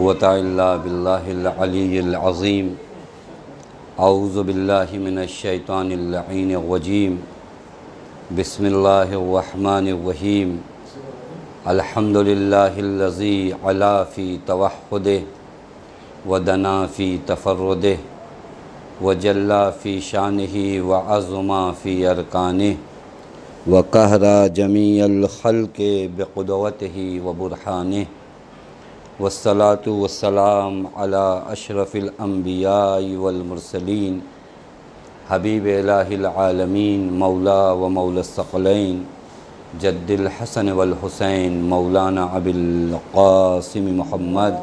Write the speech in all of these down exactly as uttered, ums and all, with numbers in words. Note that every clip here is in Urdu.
قوة إلا بالله العلي العظيم أعوذ بالله من الشيطان اللعين الرجيم بسم الله الرحمن الرحيم الحمد لله الذي علا في توحده ودنا في تفرده وجلا في شانه وعظما في أركانه وقهر جميع الخلق بقدوته وبرهانه والصلاة والسلام على أشرف الأنبياء والمرسلين حبیب الہ العالمین مولا و مولا الثقلین جد الحسن والحسین مولانا ابی القاسم محمد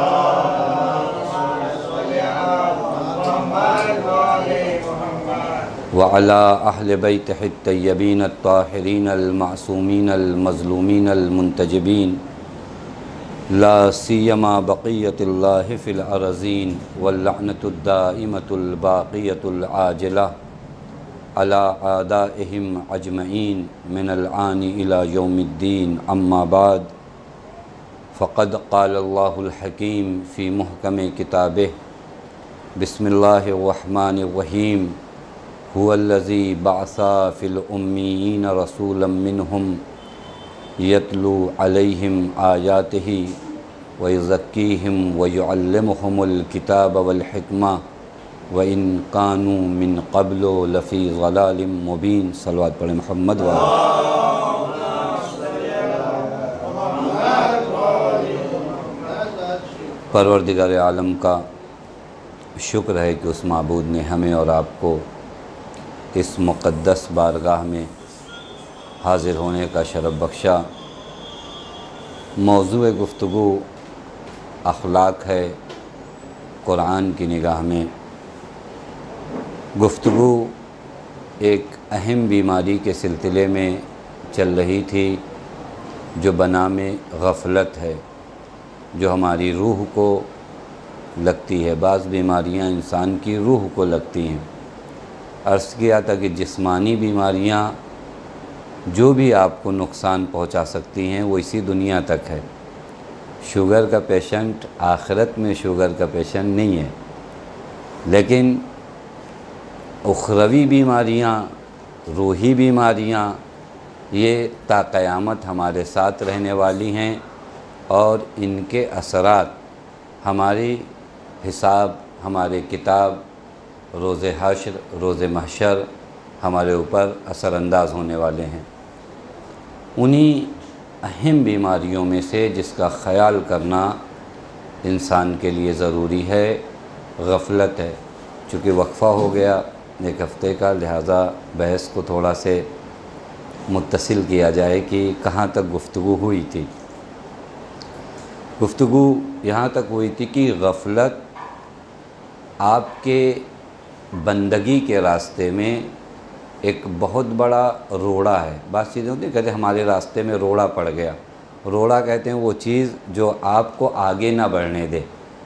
وعلى أهل بيته الطيبين الطاهرين المعصومين المظلومين المنتجبين لا سيما بقية الله في الأرضين واللعنة الدائمة الباقية العاجلة على أعدائهم أجمعين من الآن إلى يوم الدين أما بعد فقد قال الله الحكيم في محكم كتابه بسم الله الرحمن الرحيم هو الذي بعث في الأميين رسولا منهم يتلو عليهم آياته ويزكيهم ويعلمهم الكتاب والحكمة وإن كانوا من قبل لفي ضلال مبين صلوات پڑھیں محمد و پروردگار عالم کا شکر ہے کہ اس معبود نے ہمیں اور آپ کو اس مقدس بارگاہ میں حاضر ہونے کا شرف بخشا۔ موضوع گفتگو اخلاق ہے قرآن کی نگاہ میں۔ گفتگو ایک اہم بیماری کے سلسلے میں چل رہی تھی جو بنام غفلت ہے، جو ہماری روح کو لگتی ہے۔ بعض بیماریاں انسان کی روح کو لگتی ہیں۔ عرض کیا تھا کہ جسمانی بیماریاں جو بھی آپ کو نقصان پہنچا سکتی ہیں وہ اسی دنیا تک ہے۔ شوگر کا پیشنٹ آخرت میں شوگر کا پیشنٹ نہیں ہے، لیکن اخروی بیماریاں، روحی بیماریاں یہ تا قیامت ہمارے ساتھ رہنے والی ہیں، اور ان کے اثرات ہماری حساب، ہمارے کتاب، روز حشر، روز محشر ہمارے اوپر اثر انداز ہونے والے ہیں۔ انہی اہم بیماریوں میں سے جس کا خیال کرنا انسان کے لیے ضروری ہے غفلت ہے۔ چونکہ وقفہ ہو گیا ایک ہفتے کا، لہذا بحث کو تھوڑا سے متصل کیا جائے کہ کہاں تک گفتگو ہوئی تھی۔ گفتگو یہاں تک ہوئی تھی کہ غفلت آپ کے بندگی کے راستے میں ایک بہت بڑا روڑا ہے۔ بات چیزیں ہوتی ہیں، کہتے ہیں ہمارے راستے میں روڑا پڑ گیا۔ روڑا کہتے ہیں وہ چیز جو آپ کو آگے نہ بڑھنے دے۔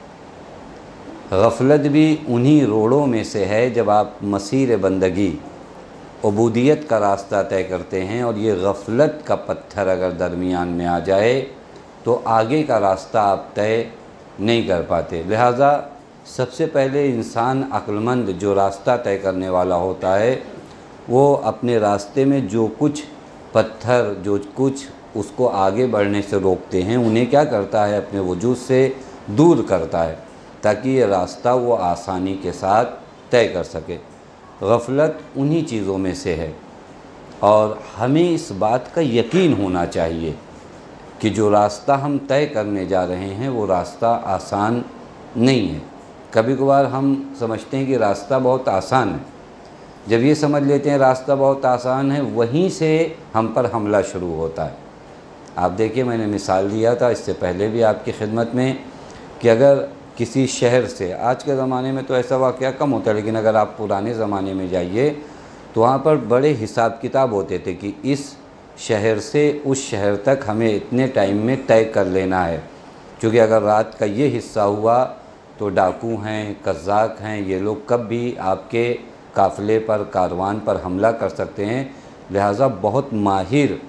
غفلت بھی انہی روڑوں میں سے ہے جب آپ مسیر بندگی، عبودیت کا راستہ طے کرتے ہیں اور یہ غفلت کا پتھر اگر درمیان میں آ جائے تو آگے کا راستہ آپ طے نہیں کر پاتے۔ لہٰذا سب سے پہلے انسان عقل مند جو راستہ طے کرنے والا ہوتا ہے وہ اپنے راستے میں جو کچھ پتھر، جو کچھ اس کو آگے بڑھنے سے روکتے ہیں انہیں کیا کرتا ہے، اپنے وجود سے دور کرتا ہے تاکہ یہ راستہ وہ آسانی کے ساتھ طے کر سکے۔ غفلت انہی چیزوں میں سے ہے، اور ہمیں اس بات کا یقین ہونا چاہیے کہ جو راستہ ہم طے کرنے جا رہے ہیں وہ راستہ آسان نہیں ہے۔ کبھی کبھار ہم سمجھتے ہیں کہ راستہ بہت آسان ہے۔ جب یہ سمجھ لیتے ہیں راستہ بہت آسان ہے، وہیں سے ہم پر حملہ شروع ہوتا ہے۔ آپ دیکھیے، میں نے مثال دیا تھا اس سے پہلے بھی آپ کی خدمت میں کہ اگر کسی شہر سے، آج کے زمانے میں تو ایسا واقعہ کم ہوتا ہے، لیکن اگر آپ پرانے زمانے میں جائیے تو وہاں پر بڑے حساب کتاب ہوتے تھے کہ اس شہر سے اس شہر تک ہمیں اتنے ٹائم میں طے کر لینا ہے، کیونکہ اگر رات کا یہ حصہ ہوا تو ڈاکو ہیں، قزاق ہیں، یہ لوگ کب بھی آپ کے قافلے پر، کاروان پر حملہ کر سکتے ہیں۔ لہٰذا بہت ماہر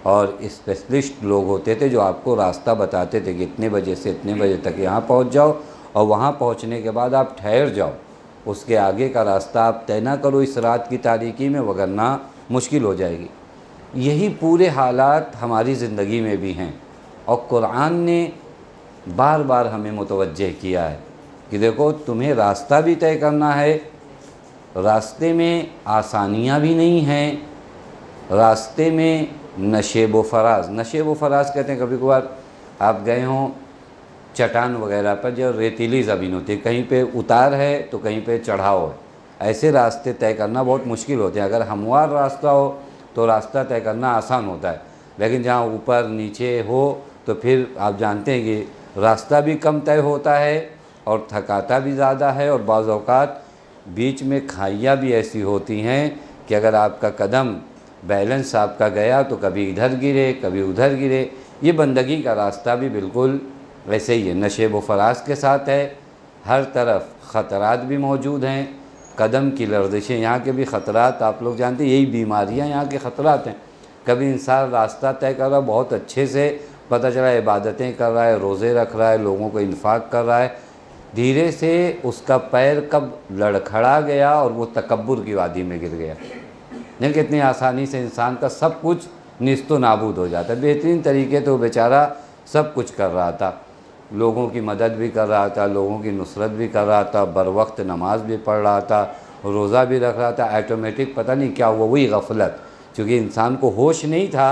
اور اسپیشلسٹ لوگ ہوتے تھے جو آپ کو راستہ بتاتے تھے کہ اتنے بجے سے اتنے بجے تک یہاں پہنچ جاؤ، اور وہاں پہنچنے کے بعد آپ ٹھہر جاؤ، اس کے آگے کا راستہ آپ طے نہ کرو اس رات کی تاریکی میں، وگرنہ مشکل ہو جائے گی۔ یہی پورے حالات ہماری زندگی میں بھی ہیں، اور قرآن نے بار بار ہمیں متوجہ کیا ہے کہ دیکھو تمہیں راستہ بھی طے کرنا ہے، راستے میں آسانیاں بھی نہیں ہیں، راستے میں نشیب و فراز، نشیب و فراز کہتے ہیں کبھی کبھار آپ گئے ہوں چٹان وغیرہ پر جو ریتیلی زمین ہوتی ہے، کہیں پہ اتار ہے تو کہیں پہ چڑھاؤ ہے، ایسے راستے طے کرنا بہت مشکل ہوتے ہیں۔ اگر ہموار راستہ ہو تو راستہ طے کرنا آسان ہوتا ہے، لیکن جہاں اوپر نیچے ہو تو پھر آپ جانتے ہیں کہ راستہ بھی کم طے ہوتا ہے اور تھکاتا بھی زیادہ ہے، اور بعض اوقات بیچ میں کھائیاں بھی ایسی ہوتی ہیں کہ اگر آپ کا قدم بیلنس آپ کا گیا تو کبھی ادھر گرے کبھی ادھر گرے۔ یہ بندگی کا راستہ بھی بالکل ویسے ہی ہے، نشیب و فراز کے ساتھ ہے، ہر طرف خطرات بھی موجود ہیں، قدم کی لرزشیں، یہاں کے بھی خطرات آپ لوگ جانتے ہیں، یہی بیماریاں یہاں کے خطرات ہیں۔ کبھی انسان راستہ طے کر رہا ہے بہت اچھے سے، پتہ چلا عبادتیں کر رہا ہے، روزے رکھ رہا ہے، لوگوں کو انفاق کر رہا ہے، دھیرے سے اس کا پیر کب لڑکھڑا گیا اور وہ تکبر کی وادی میں گر گیا۔ نہیں کہ اتنی آسانی سے انسان کا سب کچھ نیست و نابود ہو جاتا ہے۔ بہترین طریقے تو بیچارہ سب کچھ کر رہا تھا، لوگوں کی مدد بھی کر رہا تھا، لوگوں کی نصرت بھی کر رہا تھا، بر وقت نماز بھی پڑھ رہا تھا، روزہ بھی رکھ رہا تھا، آٹومیٹک پتہ نہیں کیا ہوا، وہی غفلت، چونکہ انسان کو ہوش نہیں تھا۔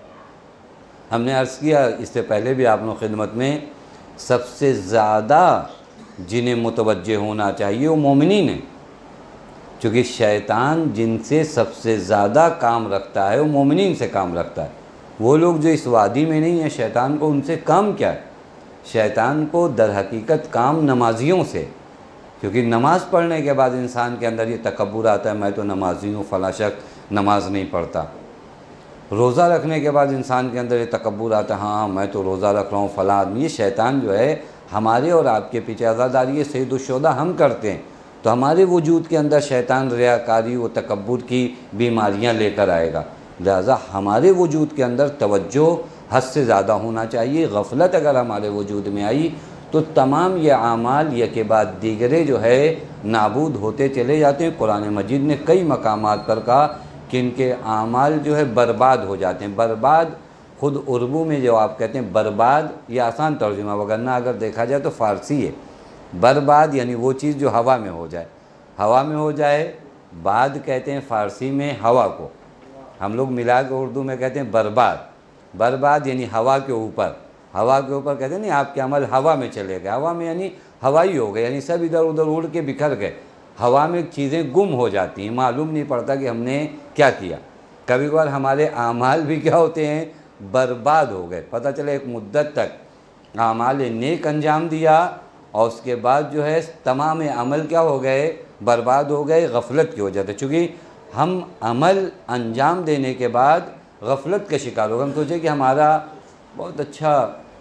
ہم نے عرض کیا اس سے پہلے بھی آپ نے خدمت میں، سب سے زیادہ جنہیں متوجہ ہونا چاہیے وہ مومنین ہیں، چونکہ شیطان جن سے سب سے زیادہ کام رکھتا ہے وہ مومنین سے کام رکھتا ہے۔ وہ لوگ جو اس وادی میں نہیں ہیں، شیطان کو ان سے کام کیا ہے؟ شیطان کو در حقیقت کام نمازیوں سے، کیونکہ نماز پڑھنے کے بعد انسان کے اندر یہ تکبر آتا ہے میں تو نمازی ہوں، فلاں شخص نماز نہیں پڑھتا۔ روزہ رکھنے کے بعد انسان کے اندر یہ تکبر آتا ہے ہاں میں تو روزہ رکھ رہا ہوں، فلاں آدمی۔ یہ شیطان جو ہے ہمارے اور آپ کے پیچھے عزاداری سید الشہداء ہم کرتے ہیں، تو ہمارے وجود کے اندر شیطان ریاکاری و تکبر کی بیماریاں لے کر آئے گا، لہذا ہمارے وجود کے اندر توجہ حد سے زیادہ ہونا چاہیے۔ غفلت اگر ہمارے وجود میں آئی تو تمام یہ اعمال یہ کے بعد دیگرے جو ہے نابود ہوتے چلے جاتے ہیں۔ قرآن مجید نے کئی مقامات پر کہا کہ ان کے اعمال جو ہے برباد ہو جاتے ہیں۔ برباد خود اردو میں جو آپ کہتے ہیں برباد، یہ آسان ترجمہ، وگرنہ اگر دیکھا جائے تو فارسی ہے۔ برباد یعنی وہ چیز جو ہوا میں ہو جائے، ہوا میں ہو جائے، بعد کہتے ہیں فارسی میں ہوا کو، ہم لوگ ملا کے اردو میں کہتے ہیں برباد۔ برباد یعنی ہوا کے اوپر، ہوا کے اوپر کہتے ہیں نہیں آپ کے عمل ہوا میں چلے گئے، ہوا میں یعنی ہوائی ہو گئے، یعنی سب ادھر ادھر اڑ کے بکھر گئے، ہوا میں چیزیں گم ہو جاتی ہیں، معلوم نہیں پڑتا کہ ہم نے کیا کیا۔ کبھی کبھار ہمارے اعمال بھی کیا ہوتے ہیں، برباد ہو گئے، پتہ چلے ایک مدت تک اعمال نیک انجام دیا اور اس کے بعد جو ہے تمام عمل کیا ہو گئے، برباد ہو گئے غفلت کی وجہ سے۔ چونکہ ہم عمل انجام دینے کے بعد غفلت کا شکار ہو گئے، ہم سوچے کہ ہمارا بہت اچھا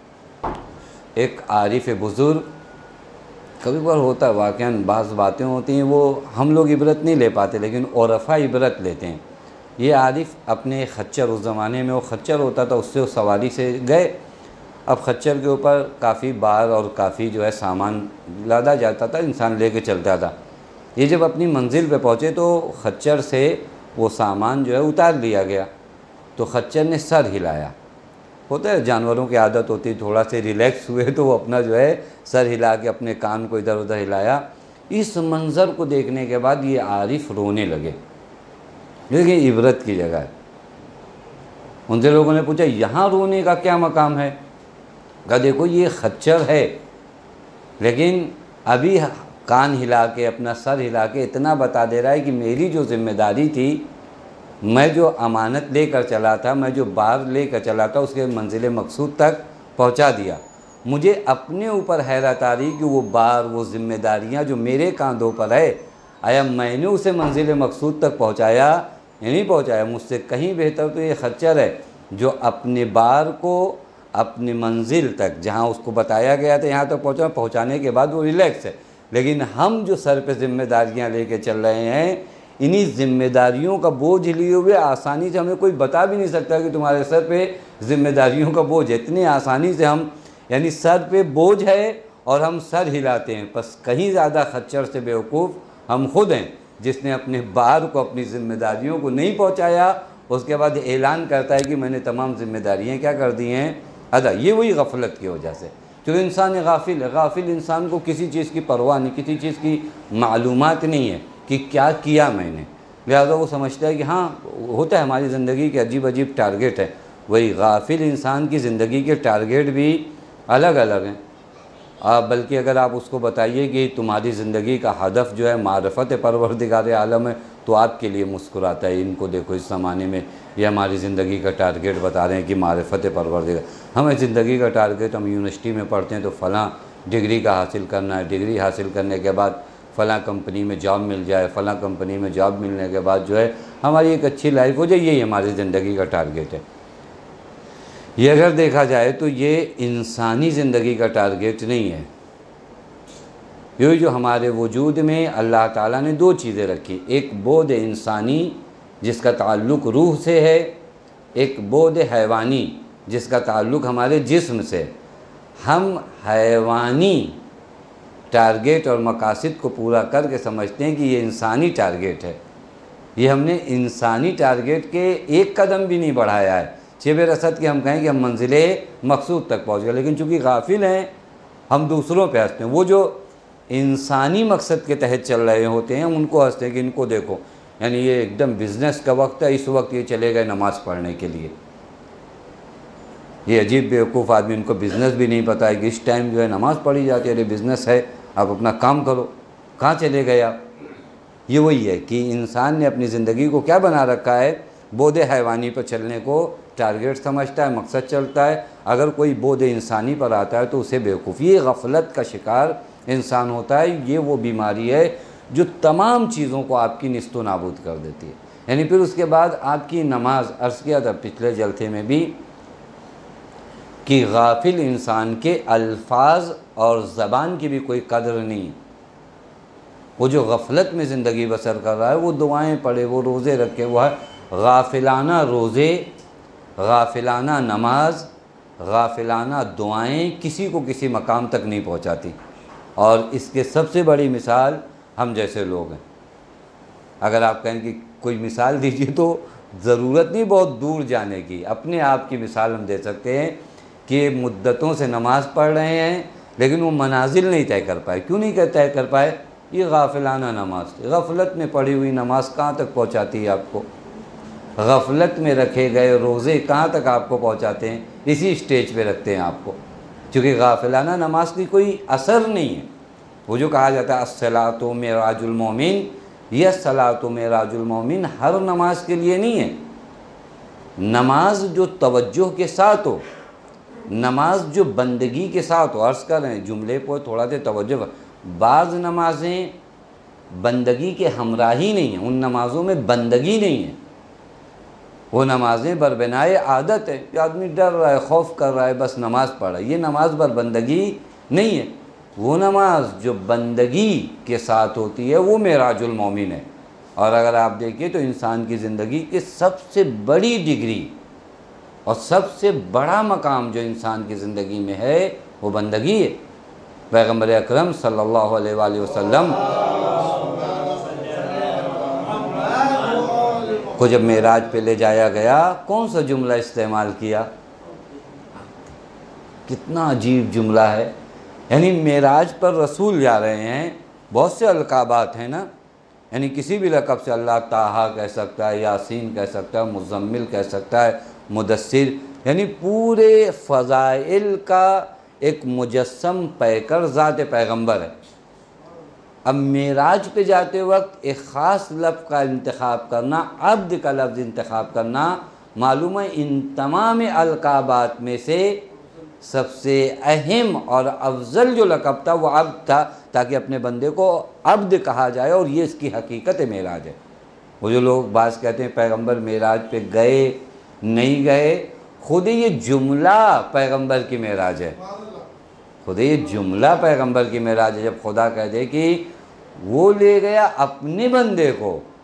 ایک عارف بزرگ، کبھی کبھار ہوتا ہے واقعاً بعض باتیں ہوتی ہیں وہ ہم لوگ عبرت نہیں لے پاتے لیکن عرفا عبرت لیتے ہیں۔ یہ عارف اپنے خچر، اس زمانے میں وہ خچر ہوتا تھا، اس سے وہ سواری سے گئے، اب خچر کے اوپر کافی بار اور کافی جو ہے سامان لادا جاتا تھا، انسان لے کے چلتا تھا۔ یہ جب اپنی منزل پہ پہنچے تو خچر سے وہ سامان جو ہے اتار لیا گیا، تو خچر نے سر ہلایا، ہوتا ہے جانوروں کی عادت ہوتی ہے، تھوڑا سے ریلیکس ہوئے تو وہ اپنا جو ہے سر ہلا کے اپنے کان کو ادھر ادھر ہلایا۔ اس منظر کو دیکھنے کے بعد یہ عارف رونے لگے، دیکھیں عبرت کی جگہ ہے۔ ان سے لوگوں نے پوچھا یہاں رونے کا کیا مقام ہے؟ کہا دیکھو یہ خچر ہے لیکن ابھی کان ہلا کے اپنا سر ہلا کے اتنا بتا دے رہا ہے کہ میری جو ذمہ داری تھی، میں جو امانت لے کر چلا تھا، میں جو بار لے کر چلا تھا اس کے منزل مقصود تک پہنچا دیا۔ مجھے اپنے اوپر حیرت آ رہی کہ وہ بار، وہ ذمہ داریاں جو میرے کاندھوں پر ہے، آیا میں نے اسے منزل مقصود تک پہنچایا یا نہیں پہنچایا؟ مجھ سے کہیں بہتر تو یہ خچر ہے جو اپنے بار کو اپنی منزل تک، جہاں اس کو بتایا گیا تھا یہاں تک پہنچا، پہنچانے کے بعد وہ ریلیکس ہے۔ لیکن ہم جو سر پہ ذمہ داریاں لے کے چل رہے ہیں، انہی ذمہ داریوں کا بوجھ لیے ہوئے آسانی سے ہمیں کوئی بتا بھی نہیں سکتا کہ تمہارے سر پہ ذمہ داریوں کا بوجھ ہے، اتنی آسانی سے ہم یعنی سر پہ بوجھ ہے اور ہم سر ہلاتے ہیں۔ بس کہیں زیادہ خچر سے بیوقوف ہم خود ہیں، جس نے اپنے بار کو، اپنی ذمہ داریوں کو نہیں پہنچایا، اس کے بعد اعلان کرتا ہے کہ میں نے تمام ذمہ داریاں کیا کر دی ہیں ادا۔ یہ وہی غفلت کی وجہ سے، جو انسان غافل ہے۔ غافل انسان کو کسی چیز کی پرواہ نہیں، کسی چیز کی معلومات نہیں ہے کہ کیا کیا میں نے، لہذا وہ سمجھتا ہے کہ ہاں ہوتا ہے ہماری زندگی کے عجیب عجیب ٹارگیٹ ہے۔ وہی غافل انسان کی زندگی کے ٹارگیٹ بھی الگ الگ ہیں۔ آپ بلکہ اگر آپ اس کو بتائیے کہ تمہاری زندگی کا ہدف جو ہے معرفت پروردگار عالم ہے، تو آپ کے لیے مسکراتا ہے۔ ان کو دیکھو اس زمانے میں یہ ہماری زندگی کا ٹارگیٹ بتا رہے ہیں کہ معرفت پروردگار۔ ہمیں زندگی کا ٹارگیٹ، ہم یونیورسٹی میں پڑھتے ہیں تو فلاں ڈگری کا حاصل کرنا ہے، ڈگری حاصل کرنے کے بعد فلاں کمپنی میں جاب مل جائے، فلاں کمپنی میں جاب ملنے کے بعد جو ہے ہماری ایک اچھی لائف ہو جائے، یہی ہماری زندگی کا ٹارگیٹ ہے۔ یہ اگر دیکھا جائے تو یہ انسانی زندگی کا ٹارگیٹ نہیں ہے۔ یہ جو ہمارے وجود میں اللہ تعالیٰ نے دو چیزیں رکھی، ایک بود انسانی جس کا تعلق روح سے ہے، ایک بود حیوانی جس کا تعلق ہمارے جسم سے۔ ہم حیوانی ٹارگیٹ اور مقاصد کو پورا کر کے سمجھتے ہیں کہ یہ انسانی ٹارگیٹ ہے۔ یہ ہم نے انسانی ٹارگیٹ کے ایک قدم بھی نہیں بڑھایا ہے، شبہ رصد کہ ہم کہیں کہ ہم منزل مقصود تک پہنچ گئے، لیکن چونکہ غافل ہیں ہم دوسروں پہ ہنستے ہیں۔ وہ جو انسانی مقصد کے تحت چل رہے ہوتے ہیں ان کو ہنستے ہیں کہ ان کو دیکھو، یعنی یہ ایک دم بزنس کا وقت ہے، اس وقت یہ چلے گئے نماز پڑھنے کے لیے۔ یہ عجیب بیوقوف آدمی، ان کو بزنس بھی نہیں پتہ ہے کہ اس ٹائم جو ہے نماز پڑھی جاتی ہے، ارے بزنس ہے، آپ اپنا کام کرو، کہاں چلے گئے آپ؟ یہ وہی ہے کہ انسان نے اپنی زندگی کو کیا بنا رکھا ہے، بود حیوانی پر چلنے کو ٹارگیٹ سمجھتا ہے، مقصد چلتا ہے۔ اگر کوئی بود انسانی پر آتا ہے تو اسے بیوقوف، یہ غفلت کا شکار انسان ہوتا ہے۔ یہ وہ بیماری ہے جو تمام چیزوں کو آپ کی نیست و نابود کر دیتی ہے۔ یعنی پھر اس کے بعد آپ کی نماز، عرض کیا تھا پچھلے جلسے میں بھی کہ غافل انسان کے الفاظ اور زبان کی بھی کوئی قدر نہیں۔ وہ جو غفلت میں زندگی بسر کر رہا ہے، وہ دعائیں پڑھے، وہ روزے رکھے، وہ غافلانہ روزے، غافلانہ نماز، غافلانہ دعائیں کسی کو کسی مقام تک نہیں پہنچاتی۔ اور اس کے سب سے بڑی مثال ہم جیسے لوگ ہیں۔ اگر آپ کہیں کہ کوئی مثال دیجیے تو ضرورت نہیں بہت دور جانے کی، اپنے آپ کی مثال ہم دے سکتے ہیں کہ مدتوں سے نماز پڑھ رہے ہیں لیکن وہ منازل نہیں طے کر پائے۔ کیوں نہیں طے کر پائے؟ یہ غافلانہ نماز، غفلت میں پڑھی ہوئی نماز کہاں تک پہنچاتی ہے آپ کو؟ غفلت میں رکھے گئے روزے کہاں تک آپ کو پہنچاتے ہیں؟ اسی سٹیج پہ رکھتے ہیں آپ کو، چونکہ غافلانہ نماز کی کوئی اثر نہیں ہے۔ وہ جو کہا جاتا ہے الصلاۃ معراج المومن، یہ الصلاۃ معراج المومن ہر نماز کے لیے نہیں ہے۔ نماز جو توجہ کے ساتھ ہو، نماز جو بندگی کے ساتھ ہو، عرض کر رہے ہیں جملے کو تھوڑا سا توجہ۔ بعض نمازیں بندگی کے ہمراہی نہیں ہیں، ان نمازوں میں بندگی نہیں ہے۔ وہ نمازیں بربنائے عادت ہے کہ آدمی ڈر رہا ہے، خوف کر رہا ہے، بس نماز پڑھ رہا ہے، یہ نماز بر بندگی نہیں ہے۔ وہ نماز جو بندگی کے ساتھ ہوتی ہے وہ معراج المومن ہے۔ اور اگر آپ دیکھیں تو انسان کی زندگی کی سب سے بڑی ڈگری اور سب سے بڑا مقام جو انسان کی زندگی میں ہے وہ بندگی ہے۔ پیغمبر اکرم صلی اللہ علیہ وآلہ وسلم کو جب معراج پہ لے جایا گیا، کون سا جملہ استعمال کیا؟ کتنا عجیب جملہ ہے۔ یعنی معراج پر رسول جا رہے ہیں، بہت سے القابات ہیں نا، یعنی کسی بھی لقب سے اللہ طٰہٰ کہہ سکتا ہے، یاسین کہہ سکتا ہے، مزمل کہہ سکتا ہے، مدثر، یعنی پورے فضائل کا ایک مجسم پیکر ذات پیغمبر ہے۔ اب معراج پہ جاتے وقت ایک خاص لفظ کا انتخاب کرنا، عبد کا لفظ انتخاب کرنا، معلوم ہے ان تمام القابات میں سے سب سے اہم اور افضل جو لقب تھا وہ عبد تھا، تاکہ اپنے بندے کو عبد کہا جائے، اور یہ اس کی حقیقت معراج ہے۔ وہ جو لوگ بعض کہتے ہیں پیغمبر معراج پہ گئے نہیں گئے، خود یہ جملہ پیغمبر کی معراج ہے، خود یہ جملہ پیغمبر کی معراج ہے۔ جب خدا کہہ دے کہ وہ لے گیا اپنے بندے کو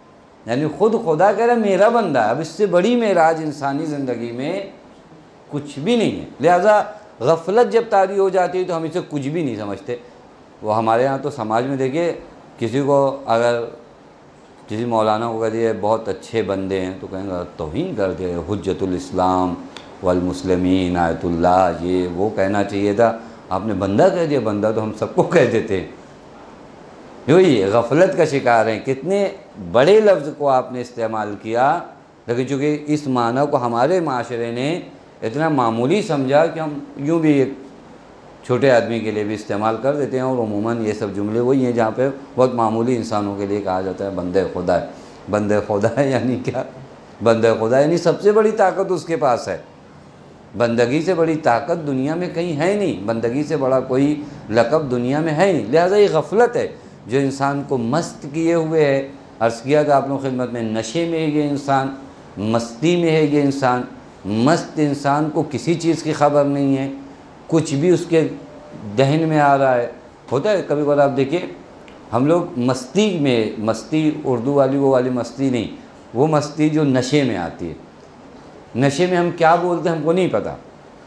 یعنی خود خدا کہہ رہا میرا بندہ ہے، اب اس سے بڑی معراج انسانی زندگی میں کچھ بھی نہیں ہے۔ لہٰذا غفلت جب طاری ہو جاتی ہے تو ہم اسے کچھ بھی نہیں سمجھتے۔ وہ ہمارے ہاں تو سماج میں دیکھیے، کسی کو اگر کسی مولانا کو کہہ دیا بہت اچھے بندے ہیں تو کہیں گے توہین کر دے، حجت الاسلام والمسلمین آیت اللہ، یہ وہ کہنا چاہیے تھا، آپ نے بندہ کہہ دیا۔ بندہ تو ہم سب کو کہہ دیتے ہیں۔ یہی غفلت کا شکار ہیں، کتنے بڑے لفظ کو آپ نے استعمال کیا، لیکن چونکہ اس معنی کو ہمارے معاشرے نے اتنا معمولی سمجھا کہ ہم یوں بھی ایک چھوٹے آدمی کے لیے بھی استعمال کر دیتے ہیں، اور عموماً یہ سب جملے وہی ہیں جہاں پہ بہت معمولی انسانوں کے لیے کہا جاتا ہے بندہ خدا ہے۔ بندہ خدا ہے یعنی کیا؟ بندہ خدا یعنی سب سے بڑی طاقت اس کے پاس ہے۔ بندگی سے بڑی طاقت دنیا میں کہیں ہے نہیں، بندگی سے بڑا کوئی لقب دنیا میں ہے نہیں۔ لہٰذا یہ غفلت ہے جو انسان کو مست کیے ہوئے ہے۔ عرض کیا تھا آپ لوگوں کی خدمت میں، نشے میں ہے یہ انسان، مستی میں ہے یہ انسان۔ مست انسان کو کسی چیز کی خبر نہیں ہے، کچھ بھی اس کے ذہن میں آ رہا ہے۔ ہوتا ہے کبھی کبھار، آپ دیکھیے ہم لوگ مستی میں، مستی اردو والی وہ والی مستی نہیں، وہ مستی جو نشے میں آتی ہے۔ نشے میں ہم کیا بولتے ہیں ہم کو نہیں پتہ،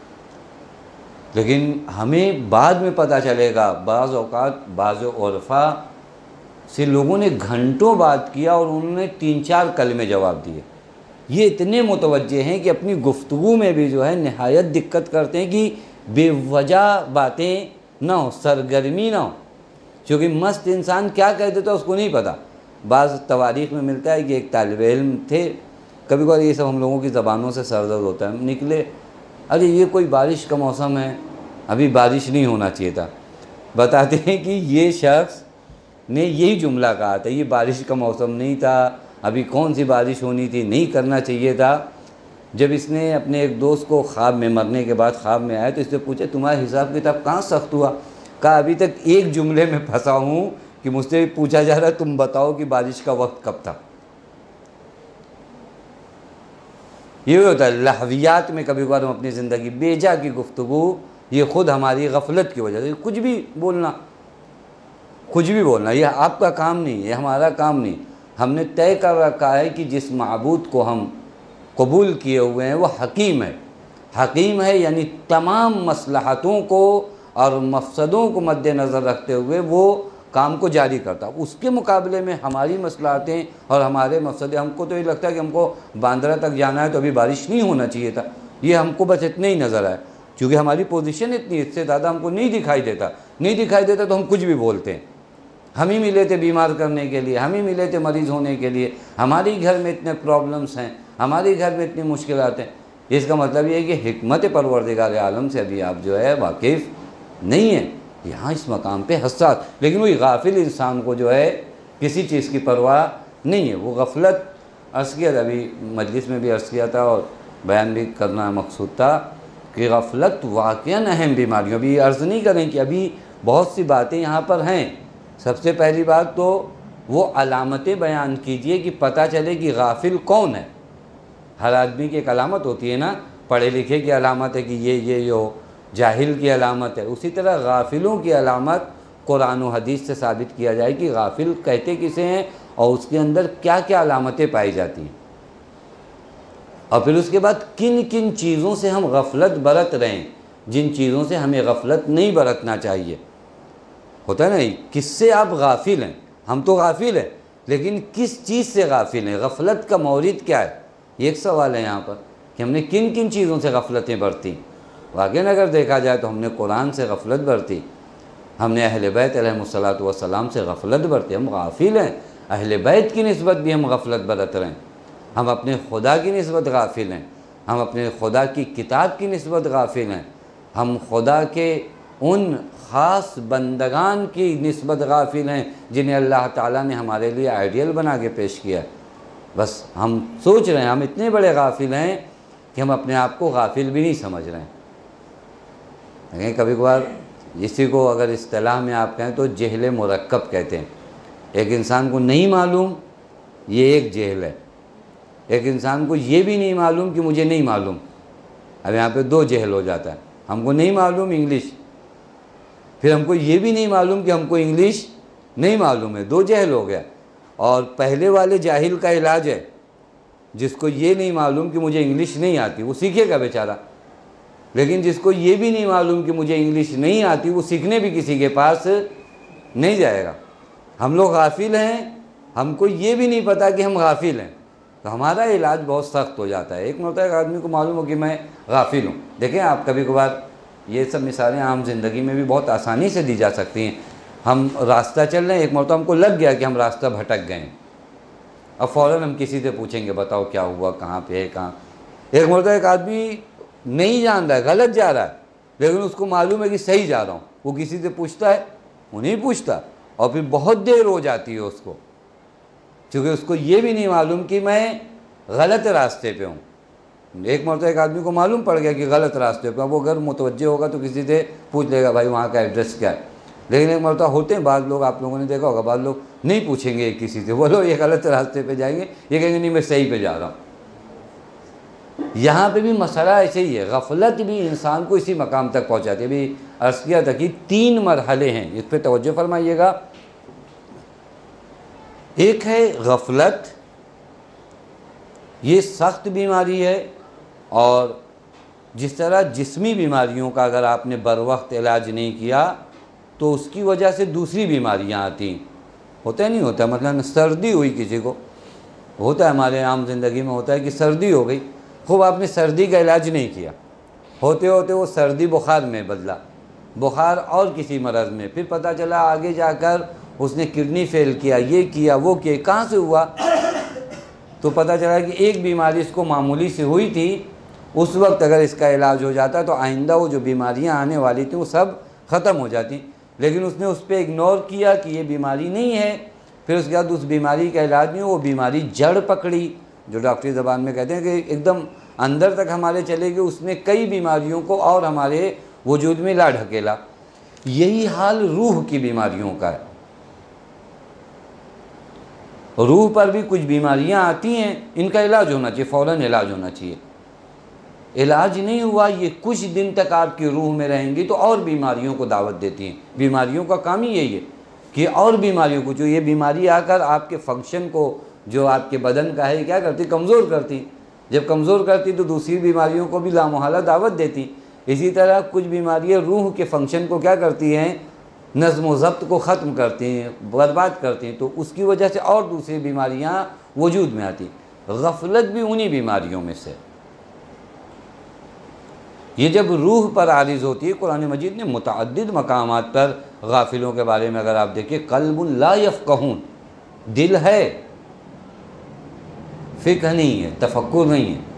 لیکن ہمیں بعد میں پتہ چلے گا۔ بعض اوقات بعض عرفا سے لوگوں نے گھنٹوں بات کیا اور انہوں نے تین چار کلمے جواب دیے۔ یہ اتنے متوجہ ہیں کہ اپنی گفتگو میں بھی جو ہے نہایت دقت کرتے ہیں کہ بے وجہ باتیں نہ ہو، سرگرمی نہ ہو، کیونکہ مست انسان کیا کہہ دیتا ہے اس کو نہیں پتہ۔ بعض تواریخ میں ملتا ہے کہ ایک طالب علم تھے، کبھی کبھار یہ سب ہم لوگوں کی زبانوں سے سردرد ہوتا ہے، نکلے ارے یہ کوئی بارش کا موسم ہے، ابھی بارش نہیں ہونا چاہیے تھا۔ بتاتے ہیں کہ یہ شخص نے یہی جملہ کہا تھا، یہ بارش کا موسم نہیں تھا، ابھی کون سی بارش ہونی تھی، نہیں کرنا چاہیے تھا۔ جب اس نے اپنے ایک دوست کو خواب میں، مرنے کے بعد خواب میں آیا تو اس سے پوچھا تمہارا حساب کتاب کہاں سخت ہوا؟ کہا ابھی تک ایک جملے میں پھنسا ہوں کہ مجھ سے پوچھا جا رہا ہے تم بتاؤ کہ بارش کا وقت کب تھا۔ یہ ہوتا ہے لہویات میں، کبھی کبھار ہم اپنی زندگی بے جا کی گفتگو، یہ خود ہماری غفلت کی وجہ سے کچھ بھی بولنا، کچھ بھی بولنا، یہ آپ کا کام نہیں، یہ ہمارا کام نہیں۔ ہم نے طے کر رکھا ہے کہ جس معبود کو ہم قبول کیے ہوئے ہیں وہ حکیم ہے۔ حکیم ہے یعنی تمام مصلحتوں کو اور مفسدوں کو مد نظر رکھتے ہوئے وہ کام کو جاری کرتا۔ اس کے مقابلے میں ہماری مصلحتیں اور ہمارے مفسدے، ہم کو تو یہ لگتا ہے کہ ہم کو باندرا تک جانا ہے تو ابھی بارش نہیں ہونا چاہیے تھا، یہ ہم کو بس اتنے ہی نظر آئے، کیونکہ ہماری پوزیشن اتنی، اس سے زیادہ ہم کو نہیں دکھائی دیتا۔ نہیں دکھائی دیتا تو ہم کچھ بھی بولتے ہیں۔ ہم ہی ملے تھے بیمار کرنے کے لیے، ہم ہی ملے تھے مریض ہونے کے لیے، ہمارے گھر میں اتنے پرابلمس ہیں، ہمارے گھر میں اتنی مشکلات ہیں۔ اس کا مطلب یہ ہے کہ حکمت پروردگار عالم سے ابھی آپ جو ہے واقف نہیں ہیں، یہاں اس مقام پہ حساس۔ لیکن وہی غافل انسان کو جو ہے کسی چیز کی پرواہ نہیں ہے، وہ غفلت، عرض کیا تھا ابھی مجلس میں بھی عرض کیا تھا اور بیان بھی کرنا مقصود تھا کہ غفلت واقعاً اہم بیماریوں، ابھی یہ عرض نہیں کریں کہ ابھی بہت سی باتیں یہاں پر ہیں۔ سب سے پہلی بات تو وہ علامتیں بیان کیجئے کہ پتہ چلے کہ غافل کون ہے۔ ہر آدمی کی ایک علامت ہوتی ہے نا، پڑھے لکھے کی علامت ہے کہ یہ یہ یہ ہو، جاہل کی علامت ہے، اسی طرح غافلوں کی علامت قرآن و حدیث سے ثابت کیا جائے کہ غافل کہتے کسے ہیں اور اس کے اندر کیا کیا علامتیں پائی جاتی ہیں، اور پھر اس کے بعد کن کن چیزوں سے ہم غفلت برت رہے ہیں، جن چیزوں سے ہمیں غفلت نہیں برتنا چاہیے۔ ہوتا ہے نا، کس سے آپ غافل ہیں؟ ہم تو غافل ہیں، لیکن کس چیز سے غافل ہیں؟ غفلت کا مورد کیا ہے؟ یہ ایک سوال ہے یہاں پر کہ ہم نے کن کن چیزوں سے غفلتیں برتی۔ واقعاً اگر دیکھا جائے تو ہم نے قرآن سے غفلت برتی، ہم نے اہل بیت علیہم الصلاۃ والسلام سے غفلت برتی، ہم غافل ہیں۔ اہل بیت کی نسبت بھی ہم غفلت برت رہے ہیں، ہم اپنے خدا کی نسبت غافل ہیں، ہم اپنے خدا کی کتاب کی نسبت غافل ہیں، ہم خدا کے ان خاص بندگان کی نسبت غافل ہیں جنہیں اللہ تعالیٰ نے ہمارے لیے آئیڈیل بنا کے پیش کیا ہے۔ بس ہم سوچ رہے ہیں، ہم اتنے بڑے غافل ہیں کہ ہم اپنے آپ کو غافل بھی نہیں سمجھ رہے ہیں۔ لیکن کبھی کبھار اسی کو اگر اصطلاح میں آپ کہیں تو جہل مرکب کہتے ہیں۔ ایک انسان کو نہیں معلوم، یہ ایک جہل ہے۔ ایک انسان کو یہ بھی نہیں معلوم کہ مجھے نہیں معلوم، اب یہاں پہ دو جہل ہو جاتا ہے۔ ہم کو نہیں معلوم انگلش، پھر ہم کو یہ بھی نہیں معلوم کہ ہم کو انگلش نہیں معلوم ہے، دو جہل ہو گیا۔ اور پہلے والے جاہل کا علاج ہے، جس کو یہ نہیں معلوم کہ مجھے انگلش نہیں آتی وہ سیکھے گا بیچارہ، لیکن جس کو یہ بھی نہیں معلوم کہ مجھے انگلش نہیں آتی وہ سیکھنے بھی کسی کے پاس نہیں جائے گا۔ ہم لوگ غافل ہیں، ہم کو یہ بھی نہیں پتا کہ ہم غافل ہیں، تو ہمارا علاج بہت سخت ہو جاتا ہے۔ ایک مرتبہ ایک آدمی کو معلوم ہو کہ میں غافل ہوں، دیکھیں آپ کبھی کبھار یہ سب مثالیں عام زندگی میں بھی بہت آسانی سے دی جا سکتی ہیں۔ ہم راستہ چل رہے ہیں، ایک مرتبہ ہم کو لگ گیا کہ ہم راستہ بھٹک گئے ہیں، اب فوراً ہم کسی سے پوچھیں گے بتاؤ کیا ہوا، کہاں پہ ہے کہاں۔ ایک مرتبہ ایک آدمی نہیں جان رہا ہے، غلط جا رہا ہے، لیکن اس کو معلوم ہے کہ صحیح جا رہا ہوں، وہ کسی سے پوچھتا ہے؟ وہ نہیں پوچھتا، اور پھر بہت دیر ہو جاتی ہے اس کو، چونکہ اس کو یہ بھی نہیں معلوم کہ میں غلط راستے پہ ہوں۔ ایک مرتبہ ایک آدمی کو معلوم پڑ گیا کہ غلط راستے پہ، وہ اگر متوجہ ہوگا تو کسی سے پوچھ لے گا بھائی وہاں کا ایڈریس کیا ہے، لیکن ایک مرتبہ ہوتے ہیں بعض لوگ، آپ لوگوں نے دیکھا ہوگا بعض لوگ نہیں پوچھیں گے کسی سے، بولو یہ غلط راستے پہ جائیں گے، یہ کہیں گے نہیں میں صحیح پہ جا رہا ہوں۔ یہاں پہ بھی مسئلہ ایسے ہی ہے، غفلت بھی انسان کو اسی مقام تک پہنچاتی ہے۔ ابھی عرض کیا تھا کہ تین مرحلے ہیں، اس پہ توجہ فرمائیے گا۔ ایک ہے غفلت، یہ سخت بیماری ہے، اور جس طرح جسمی بیماریوں کا اگر آپ نے بر وقت علاج نہیں کیا تو اس کی وجہ سے دوسری بیماریاں آتی ہیں، ہوتا ہے نہیں ہوتا؟ مثلا سردی ہوئی کسی کو، ہوتا ہے ہمارے عام زندگی میں ہوتا ہے کہ سردی ہو گئی، خوب آپ نے سردی کا علاج نہیں کیا، ہوتے ہوتے وہ سردی بخار میں بدلا، بخار اور کسی مرض میں، پھر پتہ چلا آگے جا کر اس نے کڈنی فیل کیا، یہ کیا وہ کیا، کہاں سے ہوا؟ تو پتہ چلا کہ ایک بیماری اس کو معمولی سے ہوئی تھی، اس وقت اگر اس کا علاج ہو جاتا تو آئندہ وہ جو بیماریاں آنے والی تھیں وہ سب ختم ہو جاتی، لیکن اس نے اس پہ اگنور کیا کہ یہ بیماری نہیں ہے، پھر اس کے بعد اس بیماری کا علاج نہیں، وہ بیماری جڑ پکڑی، جو ڈاکٹری زبان میں کہتے ہیں کہ ایک دم اندر تک ہمارے چلے گئے، اس نے کئی بیماریوں کو اور ہمارے وجود میں لا ڈھکیلا۔ یہی حال روح کی بیماریوں کا ہے، روح پر بھی کچھ بیماریاں آتی ہیں، ان کا علاج ہونا چاہیے، فوراً علاج ہونا چاہیے۔ علاج نہیں ہوا، یہ کچھ دن تک آپ کی روح میں رہیں گی تو اور بیماریوں کو دعوت دیتی ہیں۔ بیماریوں کا کام ہی یہی ہے کہ اور بیماریوں کو، جو یہ بیماری آ کر آپ کے فنکشن کو، جو آپ کے بدن کا ہے، کیا کرتی؟ کمزور کرتی۔ جب کمزور کرتی تو دوسری بیماریوں کو بھی لامحالہ دعوت دیتی۔ اسی طرح کچھ بیماریاں روح کے فنکشن کو کیا کرتی ہیں؟ نظم و ضبط کو ختم کرتی ہیں، برباد کرتی ہیں، تو اس کی وجہ سے اور دوسری بیماریاں وجود میں آتی۔ غفلت بھی انہی بیماریوں میں سے۔ یہ جب روح پر عارض ہوتی ہے، قرآن مجید نے متعدد مقامات پر غافلوں کے بارے میں اگر آپ دیکھیں، قلب لا یفقہون، دل ہے، فقہ نہیں ہے، تفکر نہیں ہے،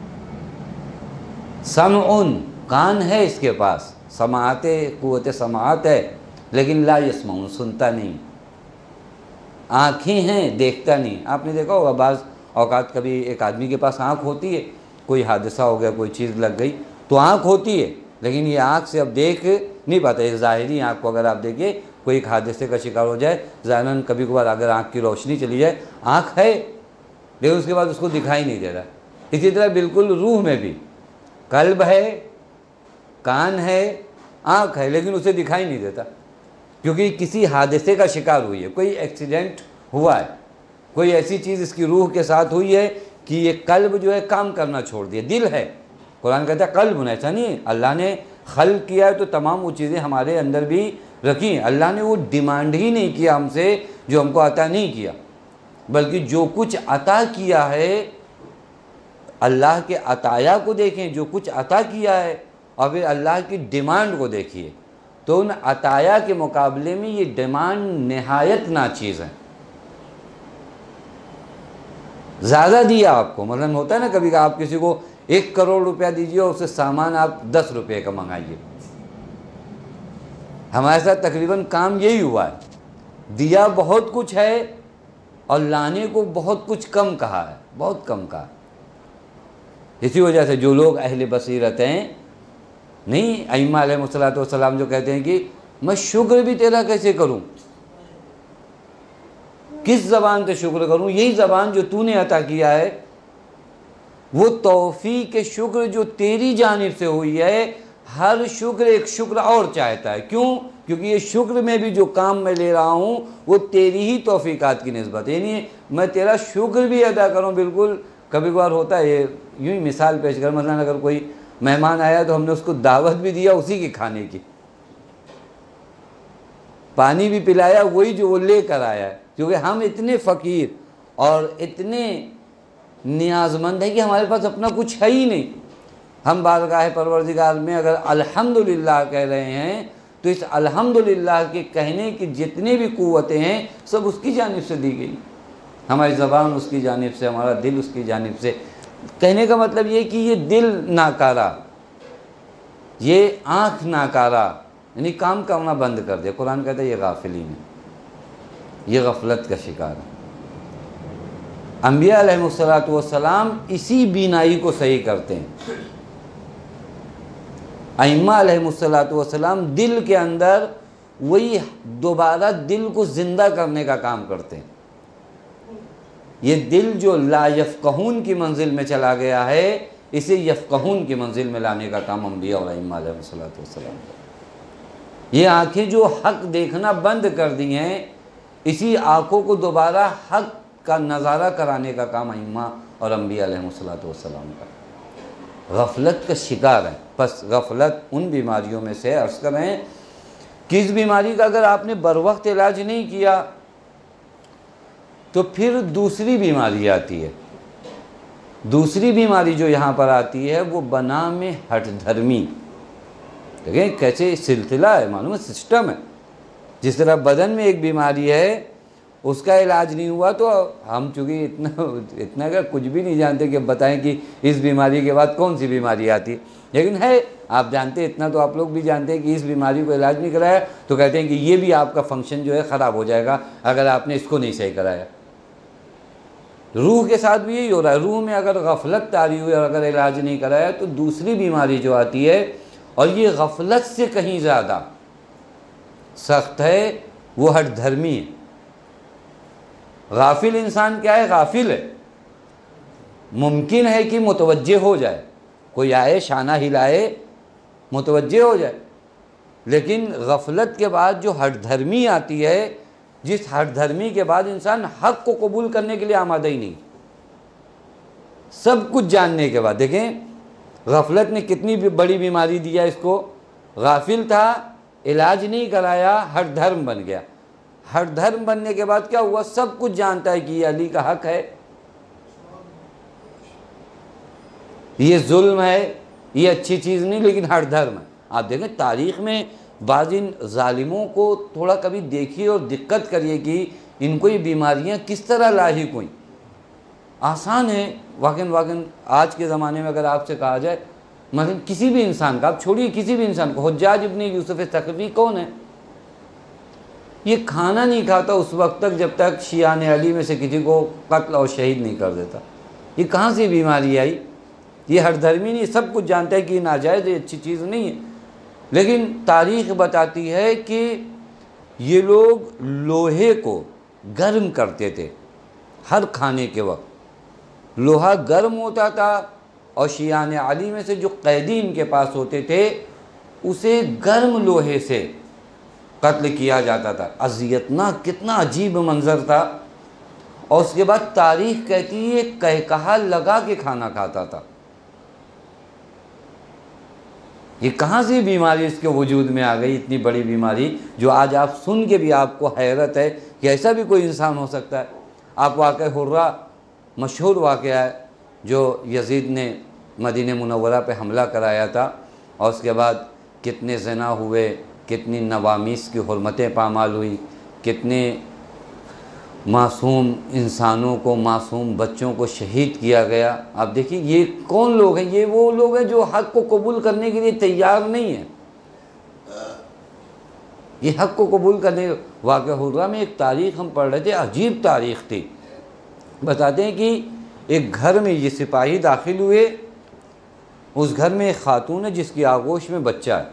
سمع، کان ہے اس کے پاس، سماعت، قوت سماعت ہے، لیکن لا یسمعون، سنتا نہیں، آنکھیں ہیں، دیکھتا نہیں۔ آپ نے دیکھا ہوگا بعض اوقات کبھی ایک آدمی کے پاس آنکھ ہوتی ہے، کوئی حادثہ ہو گیا، کوئی چیز لگ گئی تو آنکھ ہوتی ہے، لیکن یہ آنکھ سے اب دیکھ نہیں پاتا۔ یہ ظاہری آنکھ کو اگر آپ دیکھیں، کوئی ایک حادثے کا شکار ہو جائے، ظاہراً کبھی کبھار اگر آنکھ کی روشنی چلی جائے، آنکھ ہے لیکن اس کے بعد اس کو دکھائی نہیں دے رہا۔ اسی طرح بالکل روح میں بھی قلب ہے، کان ہے، آنکھ ہے، لیکن اسے دکھائی نہیں دیتا، کیونکہ کسی حادثے کا شکار ہوئی ہے، کوئی ایکسیڈنٹ ہوا ہے، کوئی ایسی چیز اس کی روح کے ساتھ ہوئی ہے کہ یہ قلب جو ہے کام کرنا چھوڑ دیا۔ دل ہے، قرآن کہتا ہے قلب ہونا، ایسا نہیں ہے، اللہ نے خلق کیا ہے تو تمام وہ چیزیں ہمارے اندر بھی رکھی ہیں، اللہ نے وہ ڈیمانڈ ہی نہیں کیا ہم سے جو ہم کو عطا نہیں کیا، بلکہ جو کچھ عطا کیا ہے، اللہ کے عطایا کو دیکھیں، جو کچھ عطا کیا ہے، اور پھر اللہ کی ڈیمانڈ کو دیکھیے، تو ان عطایا کے مقابلے میں یہ ڈیمانڈ نہایت ناچیز ہے۔ زیادہ دیا آپ کو، مثلا ہوتا ہے نا کبھی کہ آپ کسی کو ایک کروڑ روپیہ دیجیے اور اس سے سامان آپ دس روپے کا منگائیے، ہمارے ساتھ تقریباً کام یہی ہوا ہے، دیا بہت کچھ ہے اور لانے کو بہت کچھ کم کہا ہے، بہت کم کہا۔ اسی وجہ سے جو لوگ اہل بصیرت ہیں، نہیں ائمہ علیہ الصلوۃ والسلام جو کہتے ہیں کہ میں شکر بھی تیرا کیسے کروں، کس زبان سے شکر کروں، یہی زبان جو تو نے عطا کیا ہے، وہ توفیق شکر جو تیری جانب سے ہوئی ہے، ہر شکر ایک شکر اور چاہتا ہے، کیوں؟ کیونکہ یہ شکر میں بھی جو کام میں لے رہا ہوں وہ تیری ہی توفیقات کی نسبت ہے، یعنی میں تیرا شکر بھی ادا کروں۔ بالکل کبھی کبھار ہوتا ہے یہ، یوں ہی مثال پیش کر، مثلا اگر کوئی مہمان آیا تو ہم نے اس کو دعوت بھی دیا اسی کے کھانے کی، پانی بھی پلایا وہی جو وہ لے کر آیا ہے، کیونکہ ہم اتنے فقیر اور اتنے نیاز مند ہیں کہ ہمارے پاس اپنا کچھ ہے ہی نہیں۔ ہم بارگاہ پروردگار میں اگر الحمدللہ کہہ رہے ہیں تو اس الحمدللہ کے کہنے کی جتنی بھی قوتیں ہیں سب اس کی جانب سے دی گئی، ہماری زبان اس کی جانب سے، ہمارا دل اس کی جانب سے۔ کہنے کا مطلب یہ کہ یہ دل ناکارہ، یہ آنکھ ناکارہ، یعنی کام کرنا بند کر دے۔ قرآن کہتا ہے یہ غافلین ہے، یہ غفلت کا شکار ہے۔ انبیاء علیہ الصلوۃ والسلام اسی بینائی کو صحیح کرتے ہیں۔ ائمہ علیہ الصلوۃ والسلام دل کے اندر وہی دوبارہ دل کو زندہ کرنے کا کام کرتے ہیں۔ یہ دل جو لا یفقہون کی منزل میں چلا گیا ہے، اسے یفقہون کی منزل میں لانے کا کام انبیاء اور ائمہ علیہ الصلوۃ والسلام کا۔ یہ آنکھیں جو حق دیکھنا بند کر دی ہیں، اسی آنکھوں کو دوبارہ حق کا نظارہ کرانے کا کام ائمہ اور انبیاء علیہ الصلوۃ والسلام کا۔ غفلت کا شکار ہے۔ بس غفلت ان بیماریوں میں سے، عرض کر رہے ہیں کہ اس بیماری کا اگر آپ نے بروقت علاج نہیں کیا تو پھر دوسری بیماری آتی ہے۔ دوسری بیماری جو یہاں پر آتی ہے وہ بنام ہٹ دھرمی۔ دیکھیں کیسے سلسلہ ہے، معلوم ہے سسٹم ہے۔ جس طرح بدن میں ایک بیماری ہے، اس کا علاج نہیں ہوا تو ہم چونکہ اتنا اتنا کا کچھ بھی نہیں جانتے کہ بتائیں کہ اس بیماری کے بعد کون سی بیماری آتی ہے، لیکن ہے آپ جانتے، اتنا تو آپ لوگ بھی جانتے ہیں کہ اس بیماری کو علاج نہیں کرایا تو کہتے ہیں کہ یہ بھی آپ کا فنکشن جو ہے خراب ہو جائے گا اگر آپ نے اس کو نہیں صحیح کرایا۔ روح کے ساتھ بھی یہی ہو رہا ہے، روح میں اگر غفلت طاری ہوئی اور اگر علاج نہیں کرایا تو دوسری بیماری جو آتی ہے، اور یہ غفلت سے کہیں زیادہ سخت ہے، وہ ہٹ دھرمی ہے۔ غافل انسان کیا ہے؟ غافل ہے، ممکن ہے کہ متوجہ ہو جائے، کوئی آئے شانہ ہلائے متوجہ ہو جائے، لیکن غفلت کے بعد جو ہٹ دھرمی آتی ہے، جس ہٹ دھرمی کے بعد انسان حق کو قبول کرنے کے لیے آمادہ ہی نہیں، سب کچھ جاننے کے بعد۔ دیکھیں غفلت نے کتنی بڑی بیماری دیا اس کو، غافل تھا، علاج نہیں کرایا، ہٹ دھرم بن گیا۔ ہٹ دھرم بننے کے بعد کیا ہوا؟ سب کچھ جانتا ہے کہ یہ علی کا حق ہے، یہ ظلم ہے، یہ اچھی چیز نہیں، لیکن ہٹ دھرم ہے۔ آپ دیکھیں تاریخ میں بعض ان ظالموں کو تھوڑا کبھی دیکھیے اور دقت کریے کہ ان کو یہ بیماریاں کس طرح لاحق ہوئیں۔ آسان ہے واقعاً واقعاً آج کے زمانے میں اگر آپ سے کہا جائے، مثلا کسی بھی انسان کا، آپ چھوڑیے کسی بھی انسان کو، حجاج ابن یوسف ثقفی کون ہے؟ یہ کھانا نہیں کھاتا اس وقت تک جب تک شیعان علی میں سے کسی کو قتل اور شہید نہیں کر دیتا۔ یہ کہاں سے بیماری آئی؟ یہ ہٹ دھرمی نہیں، سب کچھ جانتا ہے کہ یہ ناجائز ہے، اچھی چیز نہیں ہے، لیکن تاریخ بتاتی ہے کہ یہ لوگ لوہے کو گرم کرتے تھے ہر کھانے کے وقت۔ لوہا گرم ہوتا تھا اور شیعان علی میں سے جو قیدی ان کے پاس ہوتے تھے اسے گرم لوہے سے قتل کیا جاتا تھا۔ اذیتناک، کتنا عجیب منظر تھا۔ اور اس کے بعد تاریخ کہتی ہے کہکہا لگا کے کھانا کھاتا تھا۔ یہ کہاں سے بیماری اس کے وجود میں آ گئی، اتنی بڑی بیماری جو آج آپ سن کے بھی آپ کو حیرت ہے کہ ایسا بھی کوئی انسان ہو سکتا ہے۔ آپ واقعہ حرہ مشہور واقعہ ہے جو یزید نے مدینہ منورہ پہ حملہ کرایا تھا، اور اس کے بعد کتنے زنا ہوئے، کتنی نوامیس کی حرمتیں پامال ہوئی، کتنے معصوم انسانوں کو، معصوم بچوں کو شہید کیا گیا۔ آپ دیکھیے یہ کون لوگ ہیں؟ یہ وہ لوگ ہیں جو حق کو قبول کرنے کے لیے تیار نہیں ہیں۔ یہ حق کو قبول کرنے، واقعہ حرہ میں ایک تاریخ ہم پڑھ رہے تھے، عجیب تاریخ تھی۔ بتاتے ہیں کہ ایک گھر میں یہ سپاہی داخل ہوئے، اس گھر میں ایک خاتون ہے جس کی آغوش میں بچہ ہے۔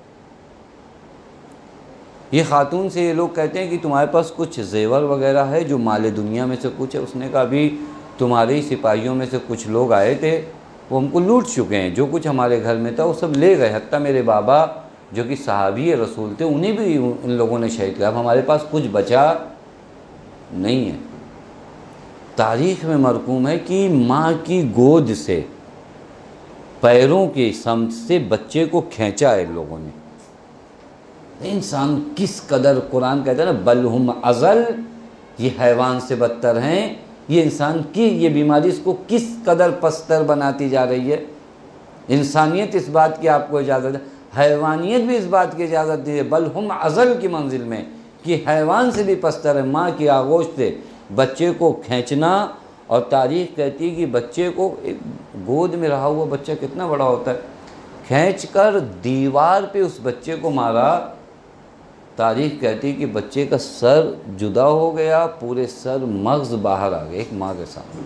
یہ خاتون سے یہ لوگ کہتے ہیں کہ تمہارے پاس کچھ زیور وغیرہ ہے جو مال دنیا میں سے کچھ ہے؟ اس نے کہا ابھی تمہارے ہی سپاہیوں میں سے کچھ لوگ آئے تھے، وہ ہم کو لوٹ چکے ہیں، جو کچھ ہمارے گھر میں تھا وہ سب لے گئے، حتیٰ میرے بابا جو کہ صحابی رسول تھے، انہیں بھی ان لوگوں نے شہید کیا۔ اب ہمارے پاس کچھ بچا نہیں ہے۔ تاریخ میں مرقوم ہے کہ ماں کی گود سے، پیروں کی سمت سے بچے کو کھینچا ہے لوگوں نے۔ انسان کس قدر، قرآن کہتا ہے نا بل ہم اضل، یہ حیوان سے بدتر ہیں۔ یہ انسان کی یہ بیماری اس کو کس قدر پستر بناتی جا رہی ہے۔ انسانیت اس بات کی آپ کو اجازت ہے، حیوانیت بھی اس بات کی اجازت دی ہے، بل ہم اضل کی منزل میں، کہ حیوان سے بھی پستر ہے۔ ماں کی آغوش سے بچے کو کھینچنا، اور تاریخ کہتی ہے کہ بچے کو، ایک گود میں رہا ہوا بچہ کتنا بڑا ہوتا ہے، کھینچ کر دیوار پہ اس بچے کو مارا۔ تاریخ کہتی ہے کہ بچے کا سر جدا ہو گیا، پورے سر مغز باہر آ گئے ایک ماں کے سامنے۔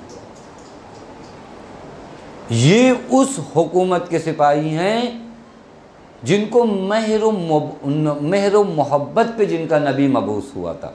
یہ اس حکومت کے سپاہی ہیں جن کو مہر و مہر و محبت پہ جن کا نبی مبعوث ہوا تھا۔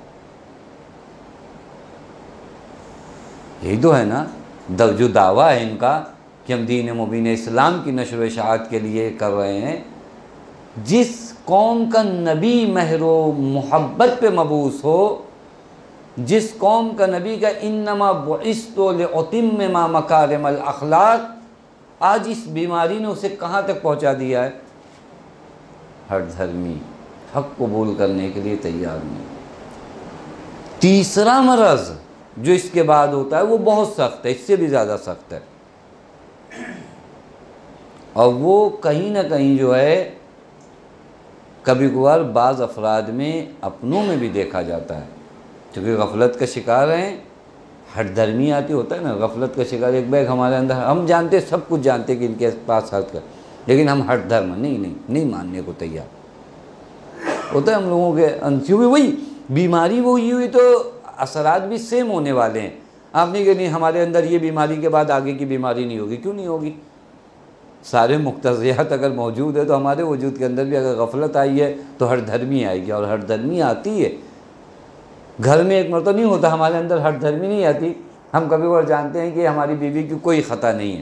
یہی تو ہے نا جو دعویٰ ہے ان کا کہ ہم دین مبین اسلام کی نشر و اشاعت کے لیے کر رہے ہیں۔ جس قوم کا نبی مہر و محبت پہ مبعوث ہو، جس قوم کا نبی کا انما بعثت لاتمم مکارم الاخلاق، آج اس بیماری نے اسے کہاں تک پہنچا دیا ہے؟ ہٹ دھرمی، حق قبول کرنے کے لیے تیار نہیں۔ تیسرا مرض جو اس کے بعد ہوتا ہے وہ بہت سخت ہے، اس سے بھی زیادہ سخت ہے، اور وہ کہیں نہ کہیں جو ہے کبھی کبھار بعض افراد میں اپنوں میں بھی دیکھا جاتا ہے، کیونکہ غفلت کا شکار ہیں۔ ہٹ دھرمی آتی ہوتا ہے نا، غفلت کا شکار ایک بیگ ہمارے اندر، ہم جانتے سب کچھ جانتے کہ ان کے پاس ہٹ کر، لیکن ہم ہٹ دھرم نہیں نہیں نہیں ماننے کو تیار ہوتا ہے ہم لوگوں کے اندر، کیونکہ وہی بیماری وہی ہوئی تو اثرات بھی سیم ہونے والے ہیں۔ آپ نہیں کہ نہیں ہمارے اندر یہ بیماری کے بعد آگے کی بیماری نہیں ہوگی، کیوں نہیں ہوگی؟ سارے مقتضیات اگر موجود ہے تو ہمارے وجود کے اندر بھی اگر غفلت آئی ہے تو ہٹ دھرمی آئے گی، اور ہٹ دھرمی آتی ہے۔ گھر میں ایک مرتبہ نہیں ہوتا ہمارے اندر ہٹ دھرمی نہیں آتی، ہم کبھی اور جانتے ہیں کہ ہماری بیوی کی کوئی خطا نہیں ہے،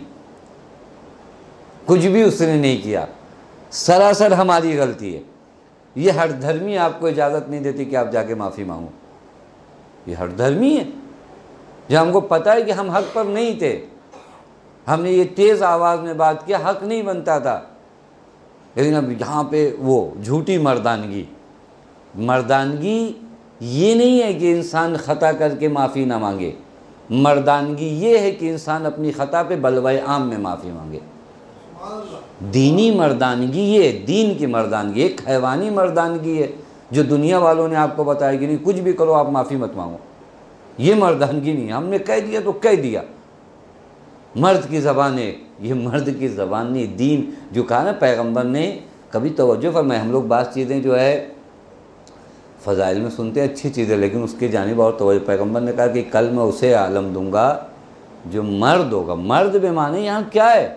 کچھ بھی اس نے نہیں کیا، سراسر ہماری غلطی ہے۔ یہ ہٹ دھرمی آپ کو اجازت نہیں دیتی کہ آپ جا کے معافی مانگو، یہ ہٹ دھرمی ہے۔ جب ہم کو پتہ ہے کہ ہم حق پر نہیں تھے، ہم نے یہ تیز آواز میں بات کیا، حق نہیں بنتا تھا، لیکن اب یہاں پہ وہ جھوٹی مردانگی۔ مردانگی یہ نہیں ہے کہ انسان خطا کر کے معافی نہ مانگے، مردانگی یہ ہے کہ انسان اپنی خطا پہ بلوائے عام میں معافی مانگے۔ دینی مردانگی یہ دین کی مردانگی، ایک حیوانی مردانگی ہے جو دنیا والوں نے آپ کو بتایا کہ نہیں کچھ بھی کرو آپ معافی مت مانگو، یہ مردانگی نہیں ہے۔ ہم نے کہہ دیا تو کہہ دیا، مرد کی زبان ہے، یہ مرد کی زبان نہیں۔ دین جو کہا نا پیغمبر نے، کبھی توجہ فرمائے، ہم لوگ بعض چیزیں جو ہے فضائل میں سنتے ہیں اچھی چیزیں، لیکن اس کی جانب اور توجہ۔ پیغمبر نے کہا کہ کل میں اسے عالم دوں گا جو مرد ہوگا۔ مرد بے معنی یہاں کیا ہے؟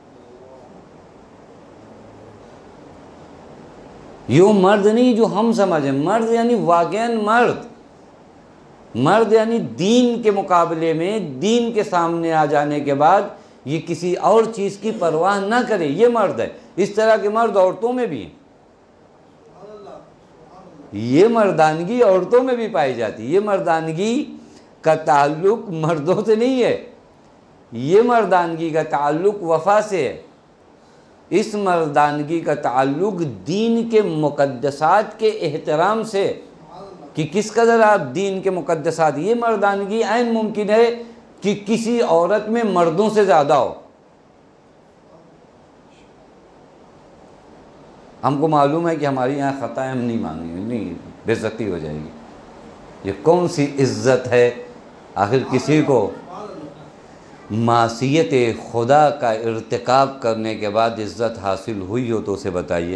یہ مرد نہیں جو ہم سمجھیں، مرد یعنی واقعاً مرد، مرد یعنی دین کے مقابلے میں، دین کے سامنے آ جانے کے بعد یہ کسی اور چیز کی پرواہ نہ کرے، یہ مرد ہے۔ اس طرح کے مرد عورتوں میں بھی ہیں، یہ مردانگی عورتوں میں بھی پائی جاتی ہے۔ یہ مردانگی کا تعلق مردوں سے نہیں ہے، یہ مردانگی کا تعلق وفا سے ہے۔ اس مردانگی کا تعلق دین کے مقدسات کے احترام سے، کہ کس قدر آپ دین کے مقدسات، یہ مردانگی عین ممکن ہے کہ کسی عورت میں مردوں سے زیادہ ہو۔ ہم کو معلوم ہے کہ ہماری یہاں خطا ہے، ہم نہیں مانگیں گے، نہیں، بے عزتی ہو جائے گی۔ یہ کون سی عزت ہے؟ آخر کسی کو معصیت خدا کا ارتکاب کرنے کے بعد عزت حاصل ہوئی ہو تو اسے بتائیے۔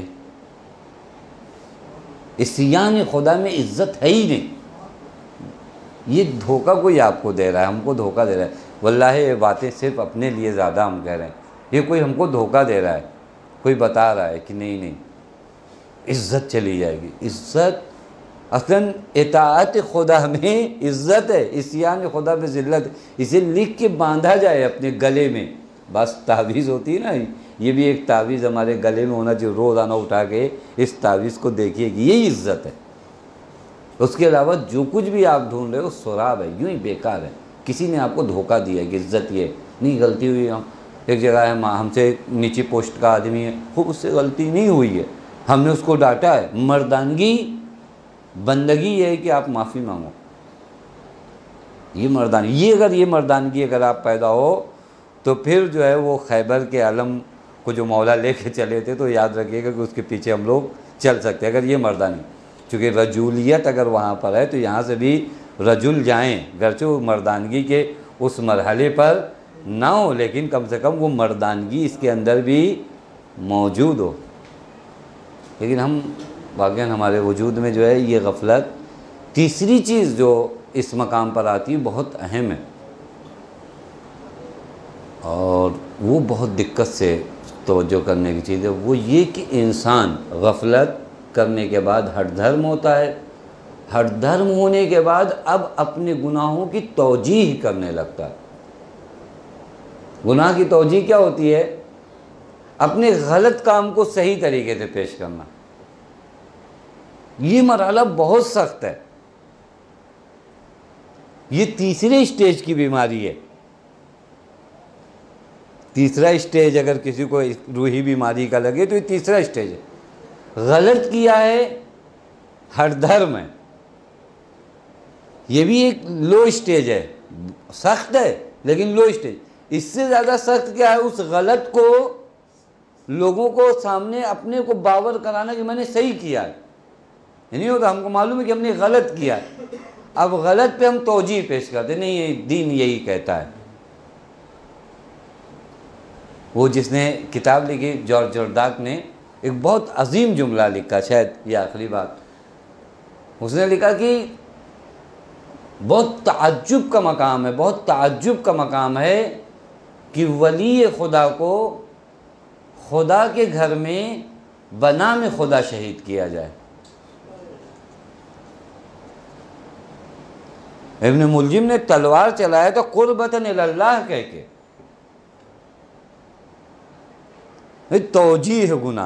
عصیان خدا میں عزت ہے ہی نہیں۔ یہ دھوکہ کوئی آپ کو دے رہا ہے، ہم کو دھوکہ دے رہا ہے۔ واللہ یہ باتیں صرف اپنے لیے زیادہ ہم کہہ رہے ہیں، یہ کوئی ہم کو دھوکہ دے رہا ہے، کوئی بتا رہا ہے کہ نہیں نہیں عزت چلی جائے گی۔ عزت اصلاً اطاعت خدا میں عزت ہے، عصیان خدا میں ذلت ہے۔ اسے لکھ کے باندھا جائے اپنے گلے میں، بس تعویذ ہوتی ہے نا یہ بھی ایک تعویذ ہمارے گلے میں ہونا چاہیے، روزانہ اٹھا کے اس تعویذ کو دیکھیے کہ یہی عزت ہے۔ اس کے علاوہ جو کچھ بھی آپ ڈھونڈ رہے ہو سراب ہے، یوں ہی بیکار ہے۔ کسی نے آپ کو دھوکہ دیا ہے کہ عزت یہ نہیں، غلطی ہوئی ہم ایک جگہ ہے، ہم سے نیچی پوسٹ کا آدمی ہے، خوب اس سے غلطی نہیں ہوئی ہے، ہم نے اس کو ڈانٹا ہے۔ مردانگی بندگی یہ ہے کہ آپ معافی مانگو، یہ مردانگی، یہ اگر یہ مردانگی اگر آپ پیدا ہو تو پھر جو ہے وہ خیبر کے علم کو جو مولا لے کے چلے تھے تو یاد رکھیے گا کہ اس کے پیچھے ہم لوگ چل سکتے ہیں اگر یہ مردانی، چونکہ رجولیت اگر وہاں پر ہے تو یہاں سے بھی رجل جائیں، گرچہ وہ مردانگی کے اس مرحلے پر نہ ہو لیکن کم سے کم وہ مردانگی اس کے اندر بھی موجود ہو۔ لیکن ہم واقعاً ہمارے وجود میں جو ہے یہ غفلت، تیسری چیز جو اس مقام پر آتی ہے بہت اہم ہے، اور وہ بہت دقت سے توجہ کرنے کی چیز ہے، وہ یہ کہ انسان غفلت کرنے کے بعد ہٹ دھرم ہوتا ہے، ہٹ دھرم ہونے کے بعد اب اپنے گناہوں کی توجیح کرنے لگتا ہے۔ گناہ کی توجیح کیا ہوتی ہے؟ اپنے غلط کام کو صحیح طریقے سے پیش کرنا۔ یہ مرحلہ بہت سخت ہے، یہ تیسرے اسٹیج کی بیماری ہے۔ تیسرا اسٹیج اگر کسی کو روحی بیماری کا لگے تو یہ تیسرا اسٹیج ہے۔ غلط کیا ہے، ہٹ دھرم ہے، یہ بھی ایک لو اسٹیج ہے، سخت ہے لیکن لو اسٹیج۔ اس سے زیادہ سخت کیا ہے؟ اس غلط کو لوگوں کو سامنے اپنے کو باور کرانا کہ میں نے صحیح کیا ہے۔ نہیں ہوتا، ہم کو معلوم ہے کہ ہم نے غلط کیا ہے، اب غلط پہ ہم توجیح پیش کرتے، نہیں یہ دین یہی کہتا ہے۔ وہ جس نے کتاب لکھی جارج جرداق نے ایک بہت عظیم جملہ لکھا، شاید یہ آخری بات، اس نے لکھا کہ بہت تعجب کا مقام ہے، بہت تعجب کا مقام ہے کہ ولی خدا کو خدا کے گھر میں بنام خدا شہید کیا جائے۔ ابن ملجم نے تلوار چلایا تو قربتاً اللہ کہہ کے، توجیہ گناہ۔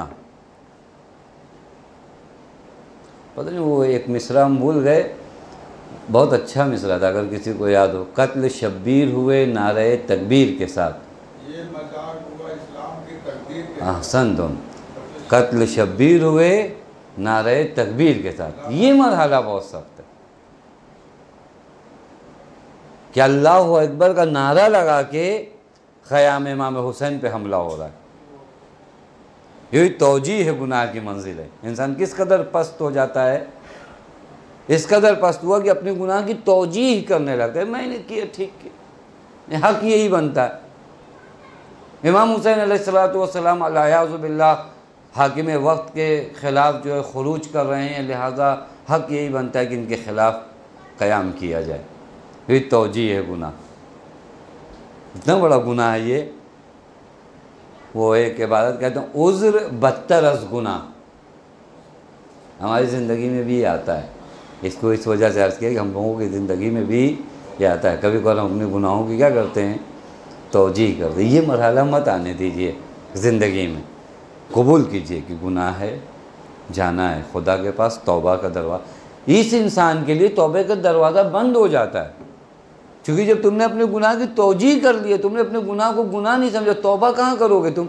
پتہ نہیں وہ ایک مصرع ہم بھول گئے، بہت اچھا مصرع تھا، اگر کسی کو یاد ہو۔ قتل شبیر ہوئے نعرہ تکبیر کے ساتھ، یہ مذاق ہوا اسلام کی تقدیر کے ساتھ۔ احسن تم، قتل شبیر ہوئے نعرہ تکبیر کے ساتھ۔ یہ مرحلہ بہت سخت ہے کہ اللہ اکبر کا نعرہ لگا کے خیام امام حسین پہ حملہ ہو رہا ہے۔ یہی توجیہ ہے گناہ کی منزل ہے۔ انسان کس قدر پست ہو جاتا ہے، اس قدر پست ہوا کہ اپنے گناہ کی توجیہ کرنے لگتا ہے، میں نے کیا ٹھیک کیا، حق یہی بنتا ہے۔ امام حسین علیہ الصلوۃ والسلام الیاذ باللہ حاکم وقت کے خلاف جو ہے خروج کر رہے ہیں، لہذا حق یہی بنتا ہے کہ ان کے خلاف قیام کیا جائے۔ یہ توجیہ ہے گناہ، اتنا بڑا گناہ ہے یہ۔ وہ ایک عبادت کہتے ہیں عذر بدتر از گناہ، ہماری زندگی میں بھی یہ آتا ہے۔ اس کو اس وجہ سے عرض کیا کہ ہم لوگوں کی زندگی میں بھی یہ آتا ہے، کبھی کبھار ہم اپنے گناہوں کی کیا کرتے ہیں، توجیہ کرتے ہیں۔ یہ مرحلہ مت آنے دیجئے زندگی میں، قبول کیجئے کہ گناہ ہے، جانا ہے خدا کے پاس، توبہ کا دروازہ۔ اس انسان کے لیے توبہ کا دروازہ بند ہو جاتا ہے، کیونکہ جب تم نے اپنے گناہ کی توجیہ کر لی ہے، تم نے اپنے گناہ کو گناہ نہیں سمجھا، توبہ کہاں کرو گے تم؟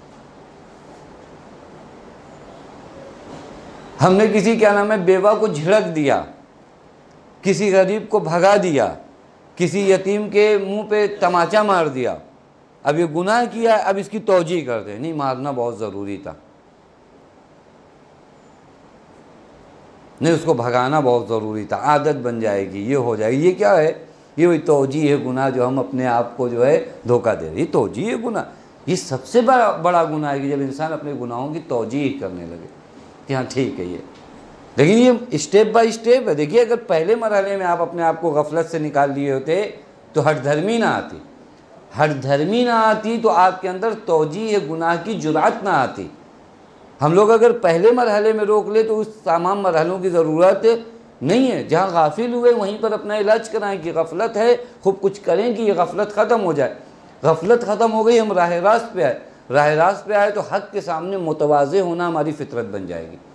ہم نے کسی کیا نام ہے بیوہ کو جھڑک دیا، کسی غریب کو بھگا دیا، کسی یتیم کے منہ پہ تماچا مار دیا، اب یہ گناہ کیا ہے، اب اس کی توجیہ کرتے ہیں، نہیں مارنا بہت ضروری تھا، نہیں اس کو بھگانا بہت ضروری تھا، عادت بن جائے گی، یہ ہو جائے گی۔ یہ کیا ہے؟ یہ وہی توجیہ ہے گناہ جو ہم اپنے آپ کو جو ہے دھوکہ دے رہے ہیں۔ یہ توجیہ ہے گناہ، یہ سب سے بڑا بڑا گناہ ہے کہ جب انسان اپنے گناہوں کی توجیہ کرنے لگے کہ ہاں ٹھیک ہے یہ۔ لیکن یہ اسٹیپ بائی اسٹیپ ہے۔ دیکھیے اگر پہلے مرحلے میں آپ اپنے آپ کو غفلت سے نکال لیے ہوتے تو ہٹ دھرمی نہ آتی، ہٹ دھرمی نہ آتی تو آپ کے اندر توجیہ گناہ کی جرأت نہ آتی۔ ہم لوگ اگر پہلے مرحلے میں روک لے تو اس تمام مرحلوں کی ضرورت نہیں ہے۔ جہاں غافل ہوئے وہیں پر اپنا علاج کرائیں کہ غفلت ہے، خوب کچھ کریں کہ یہ غفلت ختم ہو جائے۔ غفلت ختم ہو گئی، ہم راہ راست پہ آئے۔ راہ راست پہ آئے تو حق کے سامنے متواضع ہونا ہماری فطرت بن جائے گی.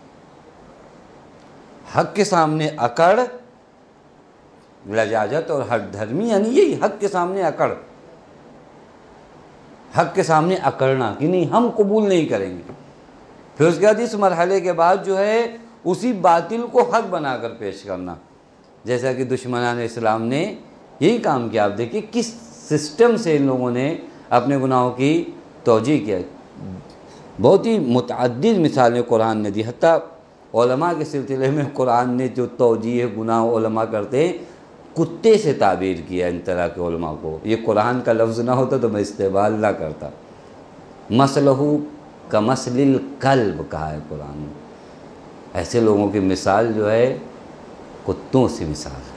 حق کے سامنے اکڑ، لجاجت اور ہٹ دھرمی یعنی یہی حق کے سامنے اکڑ، حق کے سامنے اکڑنا کہ نہیں ہم قبول نہیں کریں گے. پھر اس کے بعد اس مرحلے کے بعد جو ہے اسی باطل کو حق بنا کر پیش کرنا، جیسا کہ دشمنان اسلام نے یہی کام کیا. آپ دیکھیے کس سسٹم سے ان لوگوں نے اپنے گناہوں کی توجیہ کیا. بہت ہی متعدد مثالیں قرآن نے دی. حتیٰ علماء کے سلسلے میں قرآن نے جو توجیہ گناہ علماء کرتے ہیں کتے سے تعبیر کیا ان طرح کے علماء کو. یہ قرآن کا لفظ نہ ہوتا تو میں استعمال نہ کرتا. مثلہ کمثل الکلب کہا ہے قرآن نے. ایسے لوگوں کی مثال جو ہے کتوں سے مثال ہے.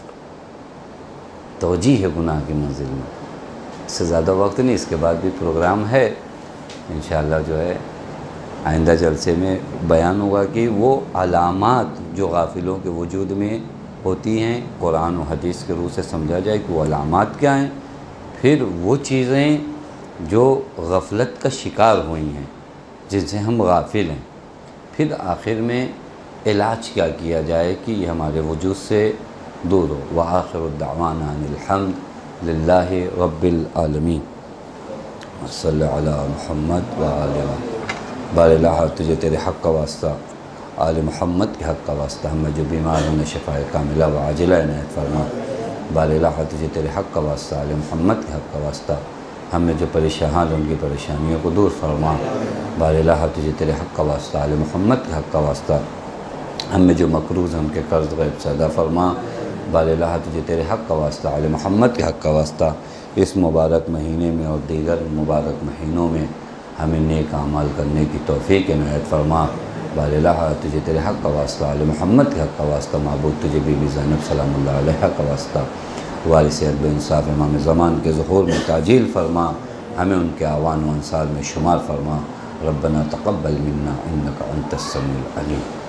توجیہ گناہ کی منزل میں. اس سے زیادہ وقت نہیں، اس کے بعد بھی پروگرام ہے انشاءاللہ. جو ہے آئندہ جلسے میں بیان ہوگا کہ وہ علامات جو غافلوں کے وجود میں ہوتی ہیں قرآن و حدیث کے روح سے سمجھا جائے کہ وہ علامات کیا ہیں. پھر وہ چیزیں جو غفلت کا شکار ہوئی ہیں جن سے ہم غافل ہیں، پھر آخر میں علاج کیا کیا جائے کہ یہ ہمارے وجود سے دور ہو. وآخر الدعوانا ان الحمد للہ رب العالمین. صلی علی محمد وآلہ. بار الہ تجھے تیرے حق کا واسطہ، آل محمد کے حق کا واسطہ، ہمیں جو بیمار ہیں شفاء کاملہ و عاجلہ عنایت فرما. بار الہ تجھے تیرے حق کا واسطہ، آل محمد کے حق کا واسطہ، ہمیں جو پریشان ہیں ان کی پریشانیوں کو دور فرما. بار الہ تجھے تیرے حق کا واسطہ، آل محمد کے حق کا واسطہ، ہمیں جو مقروض ہیں ان کے قرض غیب سے ادا فرما. بار الہ تجھے تیرے حق کا واسطہ، آل محمد کے حق کا واسطہ، اس مبارک مہینے میں اور دیگر مبارک مہینوں میں ہمیں نیک اعمال کرنے کی توفیق عنایت فرما. بار الہ تجھے تیرے حق کا واسطہ، آل محمد کے حق کا واسطہ، معبود تجھے بی بی زینب سلام اللہ علیہ کا واسطہ، وارث عدل و انصاف امام زمان کے ظہور میں تعجیل فرما. ہمیں ان کے اعوان و انصار میں شمار فرما. ربنا تقبل منا انک انت السمیع العلیم.